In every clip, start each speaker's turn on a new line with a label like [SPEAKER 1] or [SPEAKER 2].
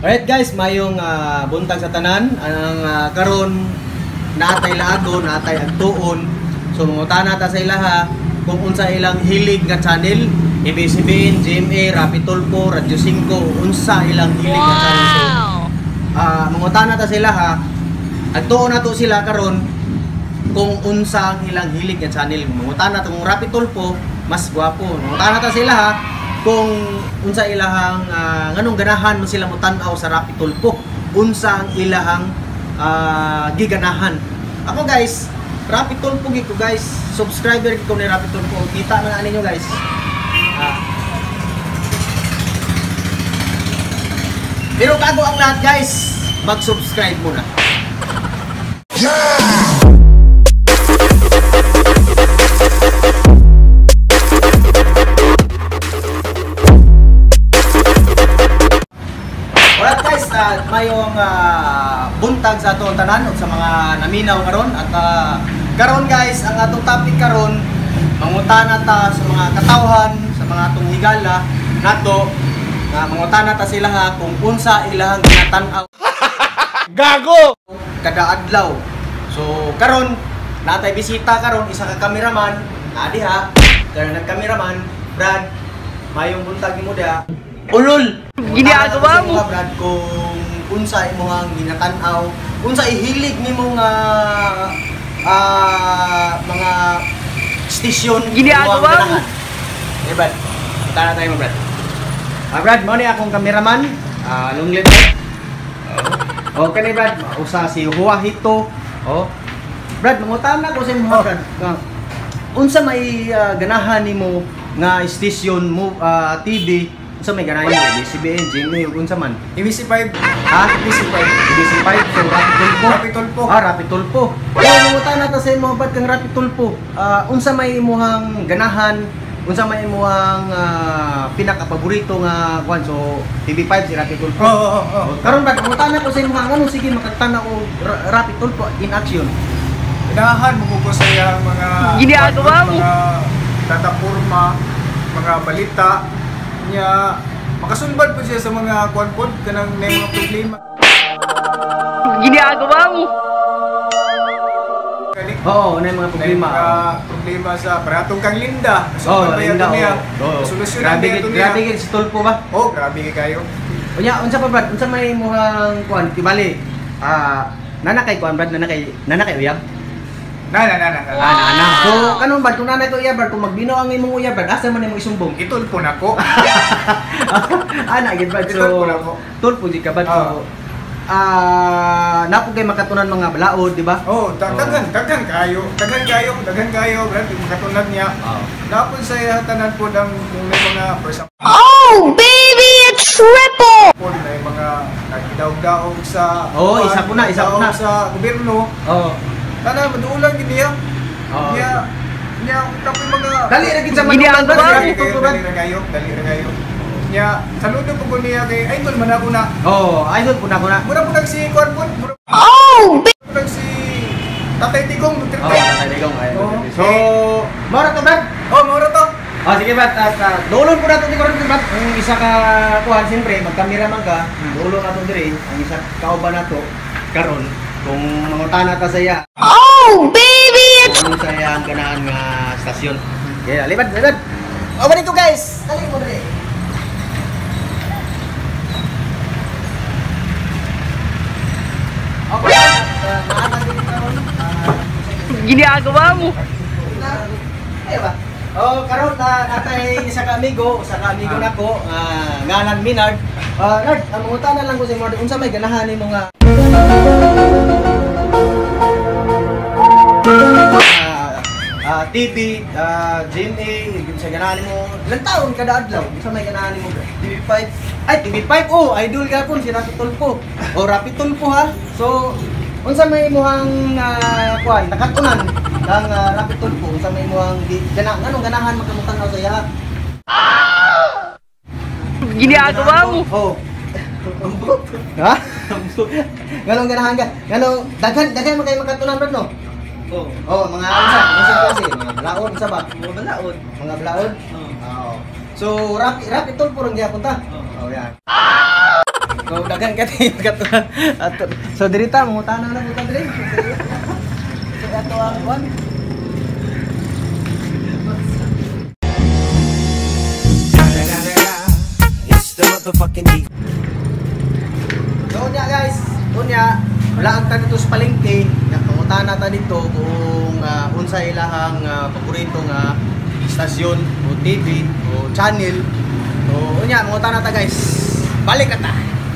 [SPEAKER 1] Alright guys, mayong buntag sa tanan. Ang karon natay laago, natay agtuon. So mangutana ta sa ilaha kung unsa ilang hilig nga channel, ABS-CBN, GMA, Rapid Tulfo, Radyo 5, unsa ilang hilig nga channel. So mangutana ta sa ilaha, agtuon nato sila karon kung unsa ang ilang hilig nga channel. Mangutana ta kung Rapid Tulfo mas gwapo. Mangutana ta sa ilaha kung unsa ilahang nganong ganahan mo sila mutan-aw sa Rapid Tulfo, unsa ang ilahang giganahan. Ako guys, Rapid Tulfo gid ko guys, subscriber gid ko ni Rapid Tulfo. Kita na ninyo guys. Pero bago ang lahat guys, mag-subscribe muna. Alright guys, mayong buntag sa atong tanan sa mga naminaw karon at karon guys, ang atong topic karon mangutana ta sa mga katawhan, sa mga atong higala nato nga mangutana ta sila ha kung unsa ilahang ginatan-aw gago kada adlaw. So karon natay bisita karon isa ka cameraman na diha, karon nag-cameraman Brad, mayong buntag nimo diha. Ulol! Ginagawa mo! Brad, kung unsa imong ginatan-aw, unsa ihilig nimo nga mga station ginagawa mo. Eh Brad, tara tayo mo Brad. Brad, mo ni akong cameraman, long live mo. Okay ni Brad, usa si Huahito. Brad, mangutana ko sa imo Brad. Unsa may ganahan nimo nga station mo TV? So may ganahan mo, ABS-CBN, GMA, unsa man? ABC5. ABC5. ABC5, so Rapid Tulfo. Rapid Tulfo. Rapid Tulfo. Mangutana ta sa imo Brad kang Rapid Tulfo. Unsa may imong ganahan, unsa may imong pinaka-paborito nga kuan, so TV5 si Rapid Tulfo. Karon Brad, mangutana ko sa imo ano, sige makatana ko Rapid Tulfo in action.
[SPEAKER 2] Ganahan mo ko sa mga
[SPEAKER 1] ginagawa mo,
[SPEAKER 2] mga plataporma, mga balita niya, makasunbad po siya sa mga kuan-pod kanang may mga problema.
[SPEAKER 1] Ginagawa mo. Oo, na mga problema.
[SPEAKER 2] Problema sa paratong kang Linda.
[SPEAKER 1] Linda.
[SPEAKER 2] Solusyonan niya to niya.
[SPEAKER 1] Grabe gid si Tulfo ba?
[SPEAKER 2] Grabe kayo.
[SPEAKER 1] Unya, unsa pa Brad? Unsa may imong kuan? Tibali. Nanakay kuan Brad, nanakay uyab.
[SPEAKER 2] Nana.
[SPEAKER 1] So, kanon Brad, kung nanay to uyab Brad, kung magbino ang imong uyab Brad, asa man imong isumbong?
[SPEAKER 2] Itulpo nako.
[SPEAKER 1] Ana gid Brad.
[SPEAKER 2] Itulpo nako.
[SPEAKER 1] Tulfo di ka Brad. So, napo kay makatunan mga balaod, di ba?
[SPEAKER 2] Daghan kayo Brad, makatunan niya. Napon sa tanan po ng may mga person.
[SPEAKER 3] Oh, baby, it's triple.
[SPEAKER 2] Po may mga nagdaog-daog sa
[SPEAKER 1] isa po na
[SPEAKER 2] sa gobyerno. Tana maduulan gid niya. Niya tapos mga
[SPEAKER 1] dali ra gid sa manual
[SPEAKER 2] dali ra kayo. Niya saludo po ko niya kay idol man ako na.
[SPEAKER 1] Idol po na ko na.
[SPEAKER 2] Mura po si Corpon. Mura si Tatay Tigong.
[SPEAKER 1] Tatay Tigong. So, mora to Brad?
[SPEAKER 2] Mora to.
[SPEAKER 1] Sige Brad, dulon po nato di karon Brad. Ang isa ka kuhan siyempre magkameraman ka. Dulon nato diri ang isa kauban nato karon kung mangutana ta saya.
[SPEAKER 3] Baby, it's
[SPEAKER 1] ano saya ang ganahan nga stasyon. Kaya libad. Balik ko guys. Dali mo dali. Okay. Ginagawa mo. Ay ba? Karon natay isa ka amigo nako ngalan Minard. Nard, ang mangutana lang ko sa imo unsa may ganahan nimo nga TV, GMA, sa ganahan mo, ilang taon kada adlaw, sa may ganahan mo, TV5. Ay, TV5, idol ka po, si Rapid Tulfo. Rapid Tulfo ha. So, unsa may imuhang kuan, nakatunan ng Rapid Tulfo, unsa may imuhang anong ganahan magkamutang sa iya? Ginagawa mo? Ha? Ganong ganahan ka? Daghan mo kayo magkatunan Brad no? Mga unsa kasi mga balaod sa ba? Mga balaod. So Rapid Tulfo ron gyapon ta. Yan. So dagan ka tayo katunan. So dirita mangutana na buta dire. So ato ang one.
[SPEAKER 4] It's the motherfucking beat.
[SPEAKER 1] So unya guys, wala ang tanito sa palengke. Mangutana ta dito kung unsa ilahang paborito nga istasyon o TV o channel. So unya mangutana ta guys. Balik ka ta.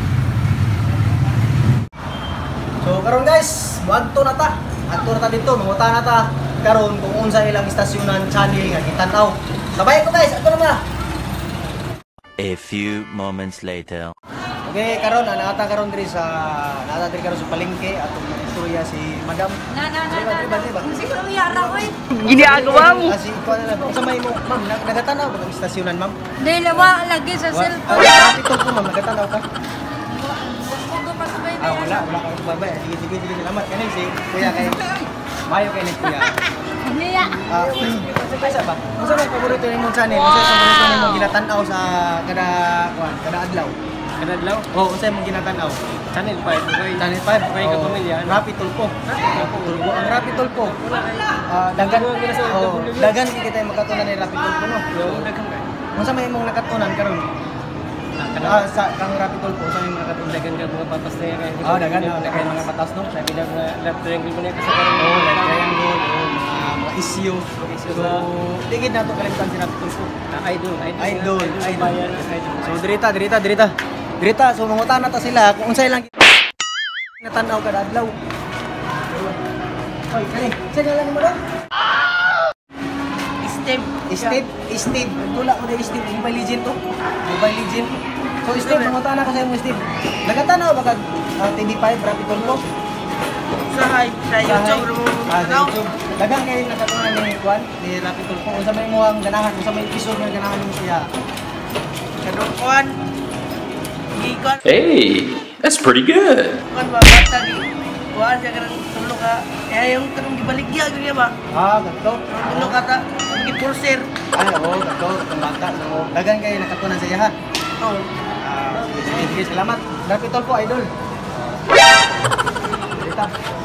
[SPEAKER 1] So karon guys, adto na ta. Adto na ta dito, mangutana ta karon kung unsa ilang istasyonan channel nga kitanaw. Sabay ko guys, adto na na.
[SPEAKER 5] A few moments later.
[SPEAKER 1] Okay, karon naata karon diri sa karon sa palengke atong istorya si Madam. Diba?
[SPEAKER 6] Siguro yara ko eh.
[SPEAKER 1] Ginagawa mo. Kasi ko na lang. Sa may mo, ma'am, nagatanaw ba ang istasyonan, ma'am?
[SPEAKER 6] Dahil lawa lagi sa cellphone.
[SPEAKER 1] Kapitol ko, ma'am, nagatanaw ka.
[SPEAKER 6] Huwag pa sa baby.
[SPEAKER 1] Wala ka babay. Sige, salamat kanin si Kuya kay Mayo kay ni Kuya.
[SPEAKER 6] Niya.
[SPEAKER 1] Kaysa ba? Unsa may paborito nimong channel? Unsa may paborito nimong ginatanaw sa kada adlaw?
[SPEAKER 7] Kada adlaw?
[SPEAKER 1] Oh, unsa imong ginatanaw?
[SPEAKER 7] Channel 5. Okay.
[SPEAKER 1] Channel 5.
[SPEAKER 7] Okay, kapamilya.
[SPEAKER 1] Rapid Tulpo. Tulpo. Ang Rapid Tulpo. Dagan. Dagan kita magkatunan ni Rapid Tulpo no. Unsa may imong nakatunan karon? Sa kang Rapid Tulpo sa imong nakatunan.
[SPEAKER 7] Dagan ka mga patas na yan.
[SPEAKER 1] Dagan kay mga patas no.
[SPEAKER 7] Sabi na left triangle mo na kasi karon.
[SPEAKER 1] Left triangle. Mga issue. So, tigid na to kalimtan si Rapid Tulpo. Idol. So Dirita, so mangutana ta sila kung unsay lang natanaw kada adlaw. Hoy, kani, sige lang mo do. Steve. Tula ko dai Steve, Mobile Legend to. Mobile Legend. So Steve, mangutana ko sa imo Steve. Nagatanaw ba kag TV5 Rapid Tulpo?
[SPEAKER 7] Sa YouTube.
[SPEAKER 1] YouTube. Dagang kay nakatunan ni Juan, ni Rapid Tulpo. Unsa may mo ang ganahan, unsa may episode nga ganahan mo siya?
[SPEAKER 7] Kadukon. Gigon.
[SPEAKER 8] Hey, that's pretty good.
[SPEAKER 7] Kon ba bata ni. Kuan siya kanang tulo ka. Yung kanang gibaligya gyud ba?
[SPEAKER 1] Ganto.
[SPEAKER 7] Tulo ka ta. Gipurser.
[SPEAKER 1] Oo, ganto. Itong bata. So, dagang kay nakatunan sa iya ha.
[SPEAKER 7] Oh.
[SPEAKER 1] Sige, salamat. Rapid Tulpo, idol. Dirita.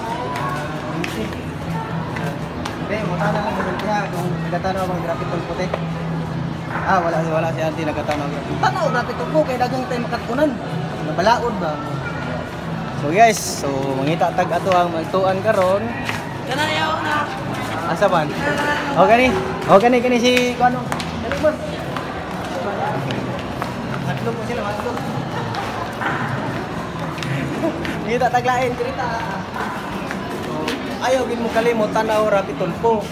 [SPEAKER 1] Hindi, mutana lang naman siya kung nagatanaw bang Rapid Tulpo te. Wala si auntie nagatanaw. Tanaw, Rapid Tulpo, kay dagang tayo makatunan. Nabalaod ba? So guys, mangita tag ato ang magtuan karon.
[SPEAKER 7] Kanayaw na.
[SPEAKER 1] Asa man? Kani si kuano. Dali mo. Matlog mo sila, matlog. Kita taglain cerita. Ayaw gid mo kalimot tanaw Rapid Tulpo.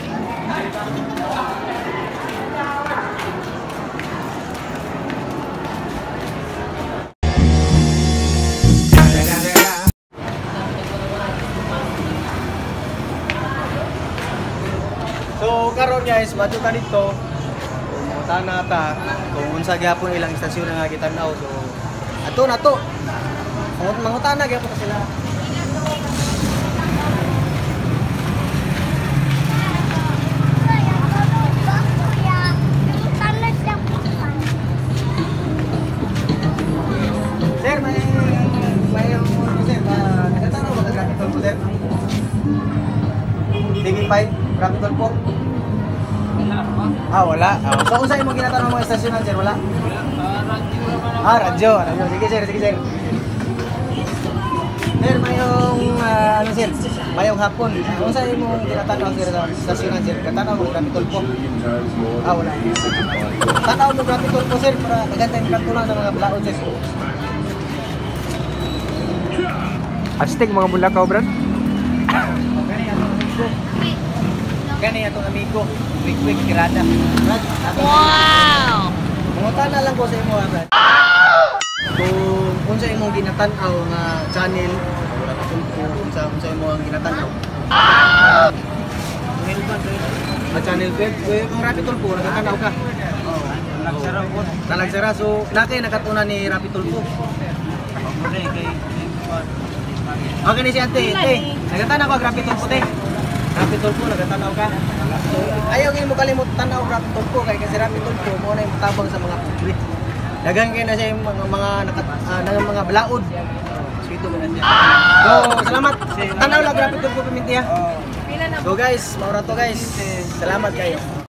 [SPEAKER 1] So karon guys, madto ta dito. Mangutana ta kung unsa gyapon ilang istasyon nga gitanaw. So ato na to. Mangutana gyapon ta sila. Sir, may sir, nagatanaw ba Rapid Tulpo sir? TV5 Rapid Tulpo? Wala. So unsa imong ginatanong mga istasyonan sir? Wala? Radyo. Sige sir. Sir, mayong ano sir? Mayong hapon. Unsa imong ginatanong sir sa istasyonan sir? Katanaw mo Rapid Tulpo? Wala. Tanaw mo Rapid Tulpo sir para magantay kantunan sa mga balaod sir.
[SPEAKER 2] Hashtag mga bulakaw, brad.
[SPEAKER 1] Gani atong amigo. Quick tirada.
[SPEAKER 6] Wow!
[SPEAKER 1] Mangutana lang ko sa imo, brad. Kung unsa imong ginatanaw nga channel, unsa imong ginatanaw? Channel 12, kung Rapid Tulpo nagatanaw ka. Nalagsara so nakay nakatunan ni Rapid Tulpo. Okay ni si ante, nagatanaw ka Rapid Tulpo te. Rapid Tulpo nagatanaw ka. Ayaw gyud mo kalimot tanaw Rapid Tulpo kay kasi Rapid Tulpo mo na yung tabang sa mga public. Dagang kayo na siya yung mga balaod.
[SPEAKER 7] Sweet ba na siya?
[SPEAKER 1] So, salamat. Tanaw lang, grabe ko puminti ha.
[SPEAKER 6] Pila na
[SPEAKER 1] So guys, maura to guys. Salamat kayo.